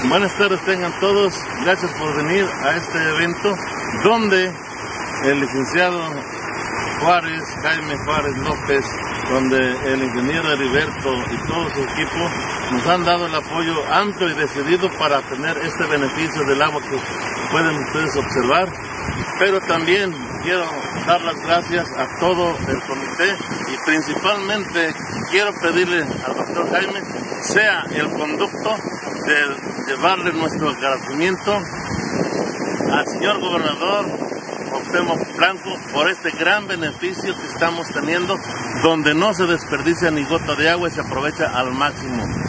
Buenas tardes tengan todos, gracias por venir a este evento donde el licenciado Jaime Juárez López, donde el ingeniero Heriberto y todo su equipo nos han dado el apoyo amplio y decidido para tener este beneficio del agua que pueden ustedes observar. Pero también quiero dar las gracias a todo el comité y principalmente quiero pedirle al doctor Jaime sea el conducto de llevarle nuestro agradecimiento al señor gobernador Cuauhtémoc Blanco por este gran beneficio que estamos teniendo, donde no se desperdicia ni gota de agua y se aprovecha al máximo.